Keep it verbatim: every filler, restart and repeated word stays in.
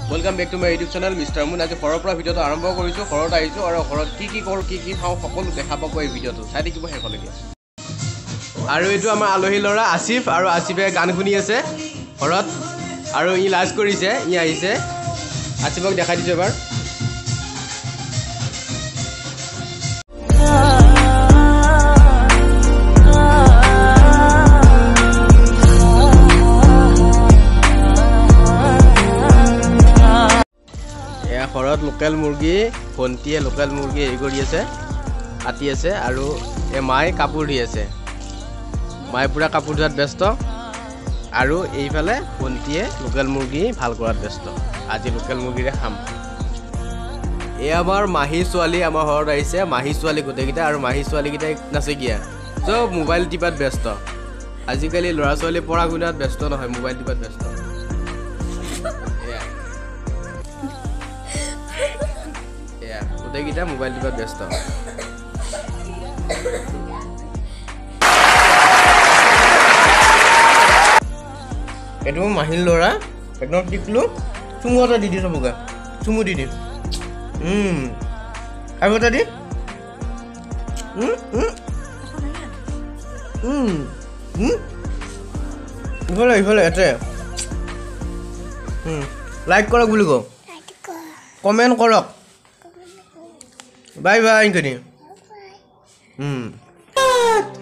Welcome back to my YouTube channel mister मुन। आज घर पर भिडिओ आरम्भ करिছো घरत आइছো और घरत की की करो की की खाओ सकलो देखा पाबो এই ভিডিওটো চাই দেখিব হেকলৈকে। আৰু এটো আমাৰ আলহী লৰা আসিফ আৰু আসিফে গান শুনি আছে ঘৰত আৰু ই লাজ কৰিছে ই আহিছে আসিফক দেখাই দিছো এবাৰ। ঘৰত লোকেল মুৰ্গী ভন্টিয়ে লোকেল মুৰ্গী এই কৰি আছে আতি আছে আৰু এ মাই কাপোৰ দি আছে মাই পুৰা কাপোৰ ধোৱাত ব্যস্ত আৰু এইফালে ভন্টিয়ে লোকেল মুৰ্গী ভাল কৰাত ব্যস্ত। আজি লোকেল মুৰ্গীৰে খাম। এই আমাৰ মাহী ছোৱালী আমাৰ ঘৰত আহিছে মাহী ছোৱালী গোটেইকেইটা আৰু মাহী ছোৱালীকেইটাই নাচে গিয়া চব মোবাইল টিপাত ব্যস্ত। আজিকালি ল'ৰা ছোৱালী পঢ়া শুনাত ব্যস্ত নহয় মোবাইল টিপাত ব্যস্ত। গোটেইকেইটা মোবাইল টিপাত ব্যস্ত। এইটো মাহীৰ ল'ৰা একদম টিকলো চুমু এটা দি দি চবকে চুমু দি দি আৰু এটা দি ইফালে ইফালে এতে লাইক কৰক বুলি কওঁ কমেণ্ট কৰক বাই বাই ইনকনি।